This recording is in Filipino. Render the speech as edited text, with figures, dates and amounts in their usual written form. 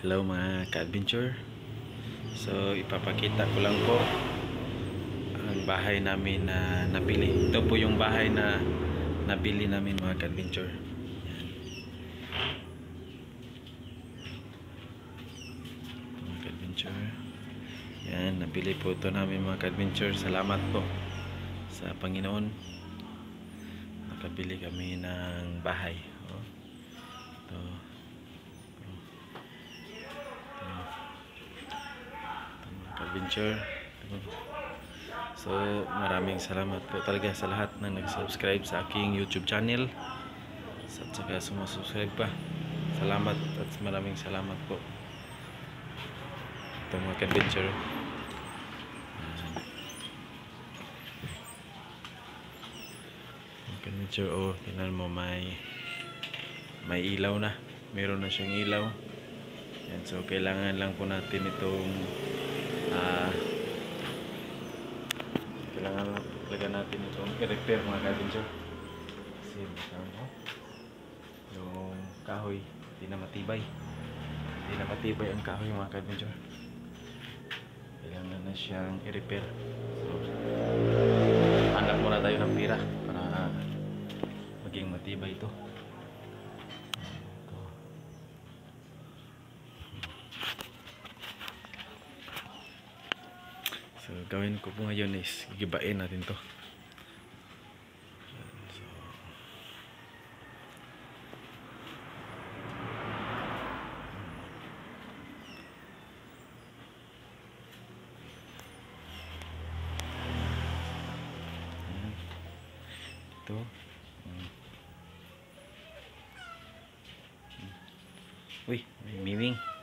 Hello mga ka-adventure. So ipapakita ko lang po ang bahay namin na nabili. Ito po yung bahay na nabili namin mga ka-adventure. Mga ka-adventure. Yan, nabili po ito namin mga ka-adventure. Salamat po sa Panginoon. Nakabili kami ng bahay. Oh. Ito. Adventure. So maraming salamat po talaga sa lahat na nag-subscribe sa aking YouTube channel at saka sumusubscribe pa. Salamat at maraming salamat po. Ito mga adventure. Adventure, oh, tingnan mo, may ilaw na. Meron na siyang ilaw. Yan, so kailangan lang po natin itong kailangan lagyan natin itong i-repair mga ka-adventure kasi yung kahoy hindi na matibay ang kahoy mga ka-adventure. Kailangan na siyang i-repair, so hanap muna tayo ng pira para maging matibay ito. So gawin ko po ngayon is gigibain natin to. So, ito. Uy, may miming.